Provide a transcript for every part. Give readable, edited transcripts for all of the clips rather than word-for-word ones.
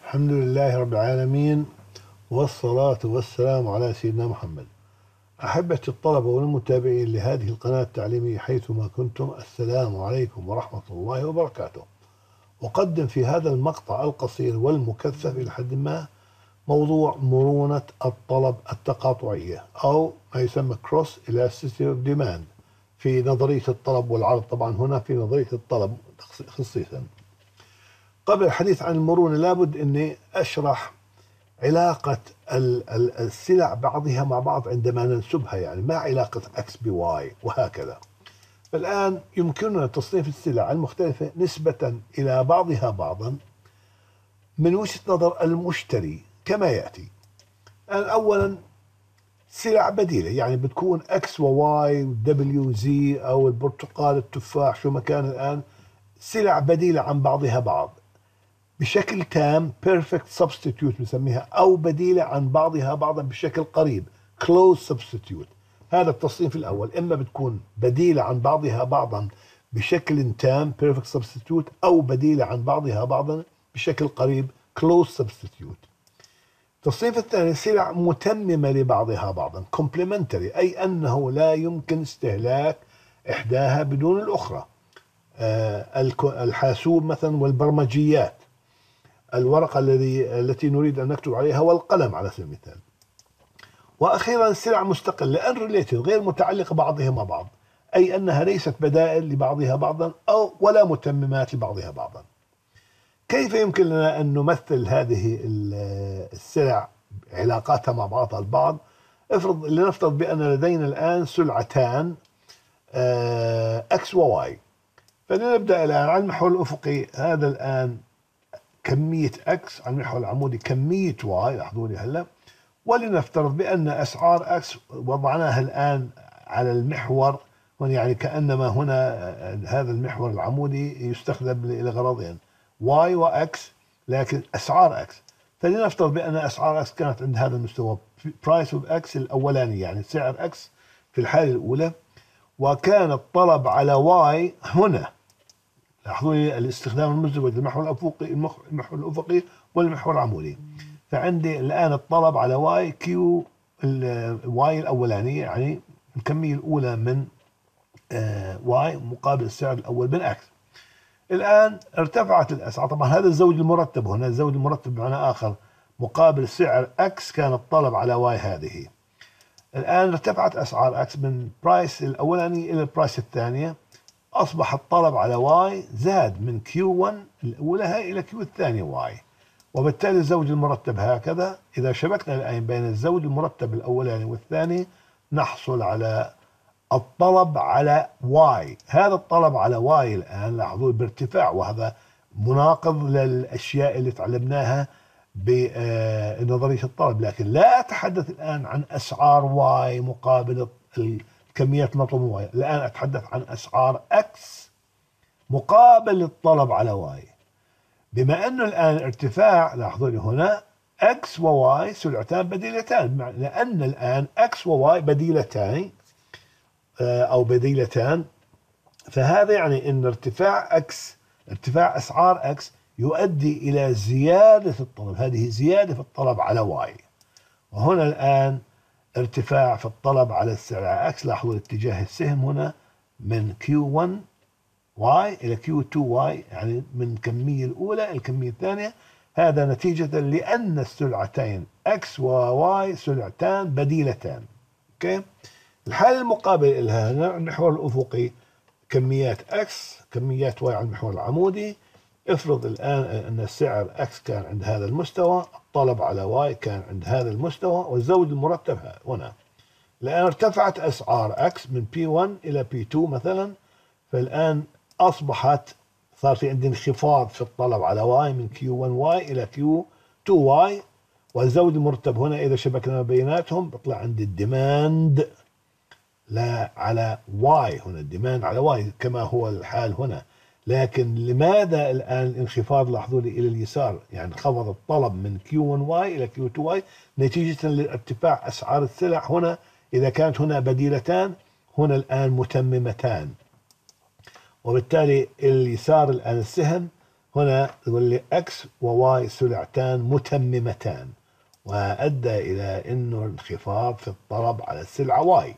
الحمد لله رب العالمين، والصلاة والسلام على سيدنا محمد. أحبتي الطلبة والمتابعين لهذه القناة التعليمية حيثما كنتم، السلام عليكم ورحمة الله وبركاته. أقدم في هذا المقطع القصير والمكثف إلى حد ما موضوع مرونة الطلب التقاطعية، أو ما يسمى Cross Elasticity of Demand في نظرية الطلب والعرض. طبعا هنا في نظرية الطلب خصيصا. قبل الحديث عن المرونة لابد أني أشرح علاقة السلع بعضها مع بعض عندما ننسبها، يعني ما علاقة X بY وهكذا. فالآن يمكننا تصنيف السلع المختلفة نسبة إلى بعضها بعضا من وجهة نظر المشتري كما يأتي. الآن أولا سلع بديلة، يعني بتكون X و Y و W Z أو البرتقال التفاح شو ما كان. الآن سلع بديلة عن بعضها بعض بشكل تام perfect substitute بسميها، أو بديلة عن بعضها بعضا بشكل قريب close substitute. هذا التصنيف الأول، إما بتكون بديلة عن بعضها بعضا بشكل تام perfect substitute، أو بديلة عن بعضها بعضا بشكل قريب close substitute. التصنيف الثاني سلع متممة لبعضها بعضا complementary، أي أنه لا يمكن استهلاك إحداها بدون الأخرى. الحاسوب مثلا والبرمجيات، الورقة التي نريد أن نكتب عليها والقلم على سبيل المثال. وأخيرا سلع مستقلة unrelated، غير متعلقة بعضها مع بعض، أي أنها ليست بدائل لبعضها بعضا أو ولا متممات لبعضها بعضا. كيف يمكن لنا أن نمثل هذه السلع علاقاتها مع بعضها البعض؟ لنفترض بأن لدينا الآن سلعتان X و Y. فلنبدأ الآن على المحور الأفقي، هذا الآن كمية X، على المحور العمودي كمية Y. لاحظوا لي هلا. ولنفترض بأن أسعار X وضعناها الآن على المحور هنا، يعني كأنما هنا هذا المحور العمودي يستخدم لغرضين Y و X، لكن أسعار X. فلنفترض بأن أسعار X كانت عند هذا المستوى price of X الأولاني، يعني سعر X في الحالة الأولى، وكان الطلب على Y هنا. لاحظوا لي الاستخدام المزدوج للمحور الأفقي والمحور العمودي. فعندي الآن الطلب على واي كيو واي الأولانية، يعني الكمية الأولى من واي مقابل السعر الأول من أكس. الآن ارتفعت الأسعار، طبعا هذا الزوج المرتب هنا، الزوج المرتب بمعنى آخر مقابل سعر أكس كان الطلب على واي هذه. الآن ارتفعت أسعار أكس من برايس الأولاني إلى البرايس الثانية، أصبح الطلب على واي زاد من Q1 الأولى إلى Q الثانية واي، وبالتالي الزوج المرتب هكذا. إذا شبكنا الآن بين الزوج المرتب الأولاني والثاني نحصل على الطلب على واي. هذا الطلب على واي الآن لاحظوا بارتفاع، وهذا مناقض للأشياء اللي تعلمناها بنظرية الطلب. لكن لا أتحدث الآن عن أسعار واي مقابل الكميات المطلوبة واي، الآن أتحدث عن أسعار X مقابل الطلب على واي. بما أنه الآن ارتفاع، لاحظوا لي هنا X و Y سلعتان بديلتان، لأن الآن X و Y بديلتان أو بديلتان. فهذا يعني أن ارتفاع أسعار X يؤدي إلى زيادة الطلب، هذه زيادة في الطلب على Y. وهنا الآن ارتفاع في الطلب على السلعة X. لاحظوا اتجاه السهم هنا من Q1 Y إلى Q2 Y، يعني من الكمية الأولى إلى الكمية الثانية. هذا نتيجة لأن السلعتين X و Y سلعتان بديلتان. أوكي. الحالة المقابلة لها المحور الأفقي كميات X كميات Y على المحور العمودي. افرض الآن أن السعر X كان عند هذا المستوى، الطلب على Y كان عند هذا المستوى، والزوج المرتب هنا. الآن ارتفعت أسعار X من P1 إلى P2 مثلا، فالآن أصبحت صار في عندي انخفاض في الطلب على Y من Q1Y إلى Q2Y، والزوج المرتب هنا إذا شبكنا بيناتهم بيطلع عندي الديماند لا على Y، هنا الديماند على Y كما هو الحال هنا. لكن لماذا الآن الانخفاض؟ لاحظوا لي إلى اليسار، يعني انخفض الطلب من Q1Y إلى Q2Y نتيجة لارتفاع أسعار السلع هنا. إذا كانت هنا بديلتان، هنا الآن متممتان، وبالتالي اليسار الآن السهم هنا يقول لي اكس وواي سلعتان متممتان، وأدى إلى أنه انخفاض في الطلب على السلعة واي.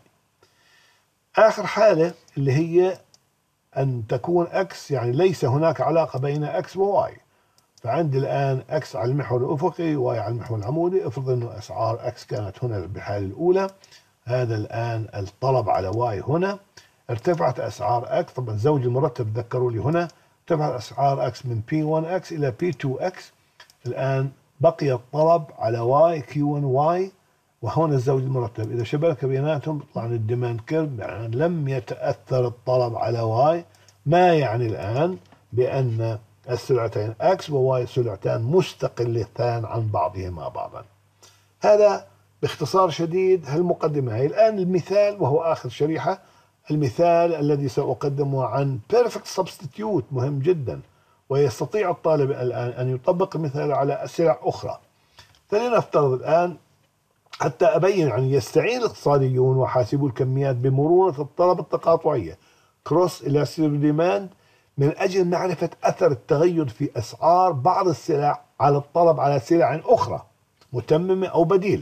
آخر حالة اللي هي أن تكون اكس يعني ليس هناك علاقة بين اكس وواي، فعندي الآن اكس على المحور الأفقي واي على المحور العمودي. افرض أنه أسعار اكس كانت هنا بالحالة الأولى، هذا الآن الطلب على واي هنا، ارتفعت أسعار اكس. طبعا زوج المرتب ذكروا لي هنا، ارتفعت أسعار اكس من P1 X إلى P2 X. الآن بقي الطلب على واي Q1 واي، وهون الزوج المرتب إذا شبك بيناتهم طبعا الديماند كيرف، يعني لم يتأثر الطلب على واي، ما يعني الآن بأن السلعتين اكس وواي سلعتان مستقلتان عن بعضهما بعضا. هذا باختصار شديد هالمقدمة هي. الآن المثال، وهو آخر شريحة، المثال الذي سأقدمه عن perfect substitute مهم جدا، ويستطيع الطالب الآن أن يطبق المثال على سلع أخرى. فلنفترض الآن حتى أبين، يعني يستعين الاقتصاديون وحاسبو الكميات بمرونة الطلب التقاطعية cross elastic demand من أجل معرفة أثر التغير في أسعار بعض السلع على الطلب على سلع أخرى متممة أو بديلة.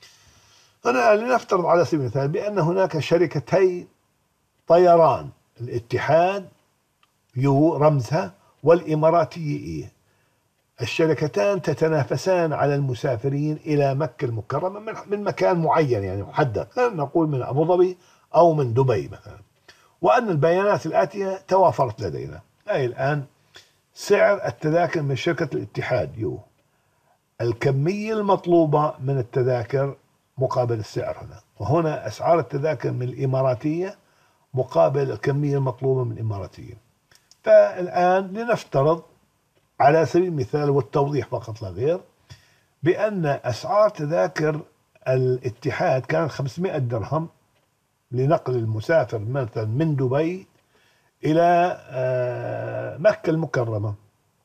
هنا لنفترض على سبيل المثال بأن هناك شركتي طيران، الاتحاد يو رمزها والإماراتية إيه. الشركتان تتنافسان على المسافرين إلى مكة المكرمة من مكان معين يعني محدد، خلينا نقول من أبو ظبي أو من دبي مثلا، وأن البيانات الآتية توافرت لدينا. أي الآن سعر التذاكر من شركة الاتحاد يو، الكمية المطلوبة من التذاكر مقابل السعر هنا، وهنا أسعار التذاكر من الإماراتية مقابل الكمية المطلوبة من الإماراتية. فالآن لنفترض على سبيل المثال والتوضيح فقط لا غير بأن أسعار تذاكر الاتحاد كانت 500 درهم لنقل المسافر مثلا من دبي إلى مكة المكرمة،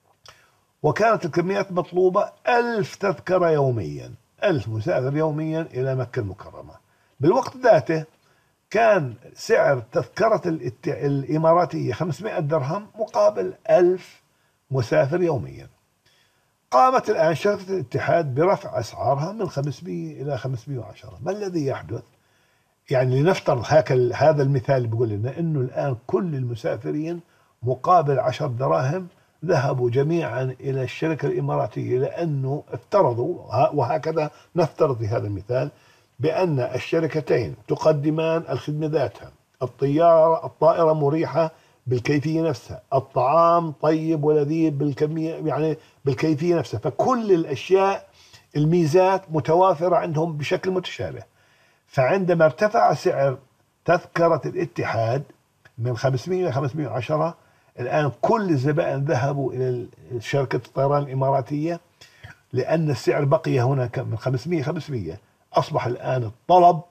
وكانت الكميات مطلوبة 1000 تذكرة يوميا، 1000 مسافر يوميا إلى مكة المكرمة. بالوقت ذاته كان سعر تذكرة الإماراتية 500 درهم مقابل 1000 مسافر يوميا. قامت الآن شركة الاتحاد برفع أسعارها من 500 إلى 510. ما الذي يحدث؟ يعني لنفترض هذا المثال بيقول لنا أنه الآن كل المسافرين مقابل 10 دراهم ذهبوا جميعا إلى الشركة الإماراتية، لأنه افترضوا، وهكذا نفترض في هذا المثال، بأن الشركتين تقدمان الخدمة ذاتها، الطائرة مريحة بالكيفية نفسها، الطعام طيب ولذيذ بالكمية يعني بالكيفية نفسها، فكل الأشياء الميزات متوافرة عندهم بشكل متشابه. فعندما ارتفع سعر تذكرة الاتحاد من 500 إلى 510، الآن كل الزبائن ذهبوا إلى شركة الطيران الإماراتية، لأن السعر بقي هنا من 500. أصبح الآن الطلب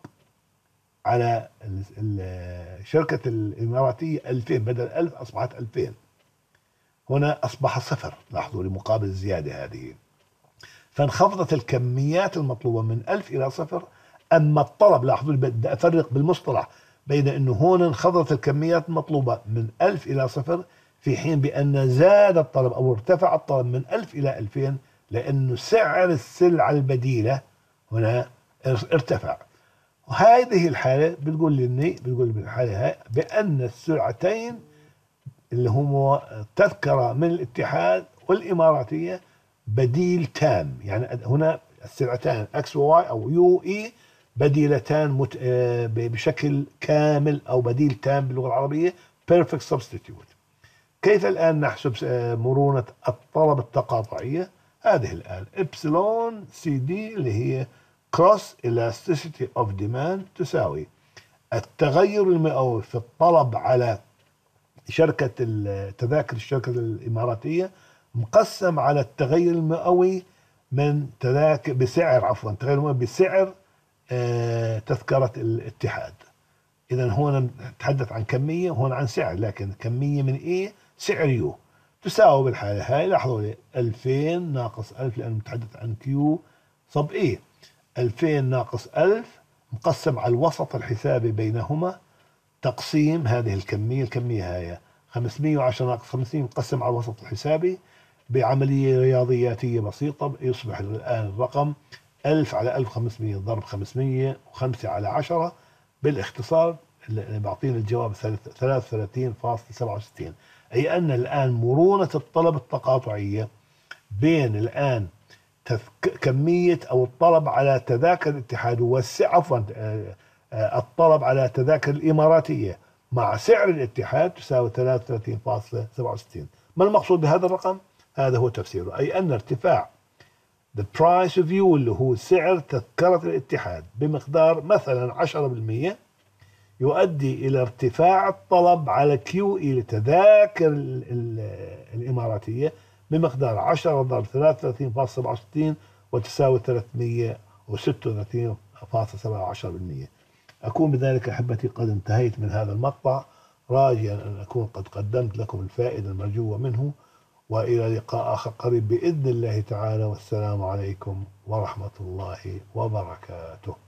على الشركة الإماراتية 2000 بدل 1000 أصبحت 2000. هنا أصبح صفر، لاحظوا لمقابل الزيادة هذه، فانخفضت الكميات المطلوبة من 1000 إلى صفر. أما الطلب، لاحظوا بدي أفرق بالمصطلح بين أنه هنا انخفضت الكميات المطلوبة من 1000 إلى صفر، في حين بأن زاد الطلب أو ارتفع الطلب من 1000 إلى 2000، لأنه سعر السلعة البديلة هنا ارتفع. وهذه الحالة بتقول بالحالة هاي بأن السلعتين اللي هم تذكرة من الاتحاد والإماراتية بديل تام، يعني هنا السلعتان اكس وواي او يو اي بديلتان بشكل كامل او بديل تام باللغة العربية perfect substitute. كيف الآن نحسب مرونة الطلب التقاطعية؟ هذه الآن إبسلون سي دي اللي هي cross elasticity of demand تساوي التغير المئوي في الطلب على شركة التذاكر الشركة الإماراتية مقسم على التغير المئوي من تذاكر التغير المئوي بسعر تذكرة الاتحاد. إذا هون نتحدث عن كمية وهون عن سعر، لكن كمية من إيه؟ سعر يو تساوي بالحالة هاي، لاحظوا لي 2000 ناقص 1000 لأنه متحدث عن كيو صب إيه، 2000 ناقص 1000 مقسم على الوسط الحسابي بينهما تقسيم هذه الكمية هاي 510 ناقص 50 مقسم على الوسط الحسابي بعملية رياضياتية بسيطة يصبح الآن الرقم 1000 على 1500 ضرب 500 و5 على 10. بالاختصار اللي بعطينا الجواب 33.67. أي أن الآن مرونة الطلب التقاطعية بين الآن كمية أو الطلب على تذاكر الاتحاد عفوا الطلب على تذاكر الإماراتية مع سعر الاتحاد تساوي 33.67. ما المقصود بهذا الرقم؟ هذا هو تفسيره، أي أن ارتفاع the price of view اللي هو سعر تذكرة الاتحاد بمقدار مثلا 10% يؤدي إلى ارتفاع الطلب على كيو إي لتذاكر الإماراتية بمقدار 10 ضرب 33.67 وتساوي 336.17%. أكون بذلك أحبتي قد انتهيت من هذا المقطع، راجيا أن أكون قد قدمت لكم الفائدة المرجوة منه، وإلى لقاء آخر قريب بإذن الله تعالى، والسلام عليكم ورحمة الله وبركاته.